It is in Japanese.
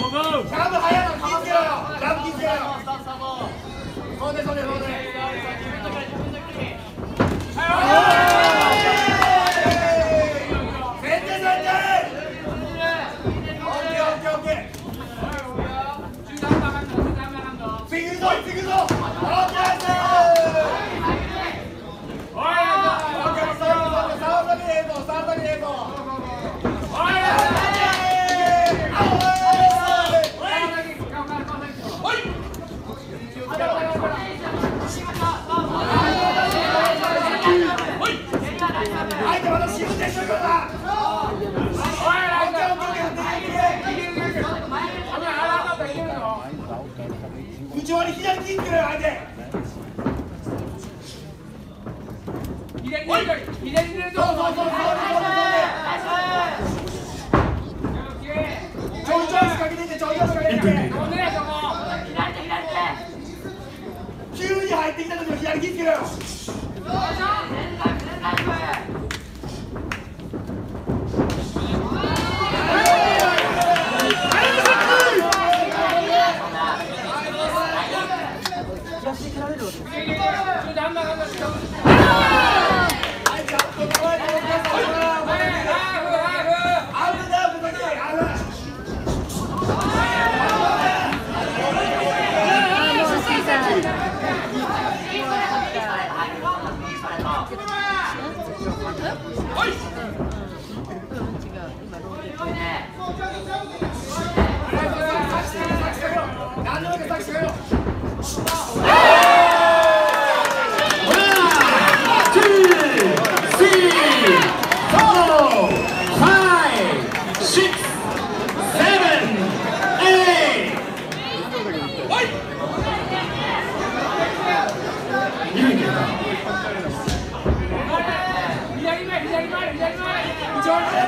ラブ早いの気ぃつけろよ。ラブ気ぃつけろよ。そうでそうでそうで。先手先手。オッケーオッケーオッケー。次行くぞ次行くぞ。オッケーです。おい。オッケーさあ先に映像さあ先に映像。内割り左切ってる相手。左にどうぞ。ちょいちょい仕掛けていってちょいちょい仕掛けていって。急に入ってきた時の左切ってるよ。左前